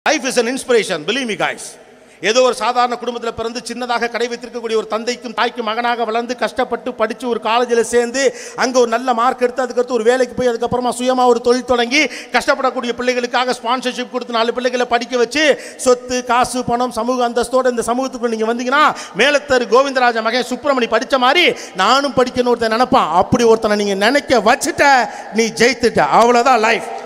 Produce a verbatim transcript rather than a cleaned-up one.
Life is an inspiration, believe me guys. ஏதோ ஒரு சாதாரண குடும்பத்தில் பிறந்து சின்னதாக கடை வைத்திருக்கக்கூடிய ஒரு தந்தைக்கும் தாய்க்கும் மகனாக வளர்ந்து கஷ்டப்பட்டு படித்து ஒரு காலேஜில் சேர்ந்து அங்கே ஒரு நல்ல மார்க் எடுத்து அதுக்கடுத்து ஒரு வேலைக்கு போய் அதுக்கப்புறமா சுயமாக ஒரு தொழில் தொடங்கி கஷ்டப்படக்கூடிய பிள்ளைகளுக்காக ஸ்பான்சர்ஷிப் கொடுத்து நாலு பிள்ளைகளை படிக்க வச்சு சொத்து காசு பணம் சமூக அந்தஸ்தோடு இந்த சமூகத்துக்கு நீங்கள் வந்தீங்கன்னா மேலத்தர் கோவிந்தராஜ மகன் சுப்பிரமணி படித்த மாதிரி நானும் படிக்கணும்னு ஒருத்தன் நினைப்பான். அப்படி ஒருத்தனை நீங்கள் நினைக்க வச்சுட்ட நீ ஜெயித்துட்ட, அவ்வளோதான் லைஃப்.